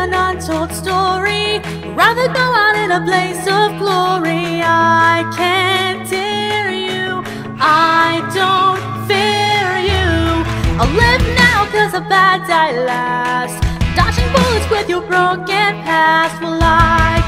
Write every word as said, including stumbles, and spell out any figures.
an untold story. Rather go out in a blaze of glory. I can't tear you, I don't fear you. I'll live now cause a bad die last. Dodging bullets with your broken past. Well, I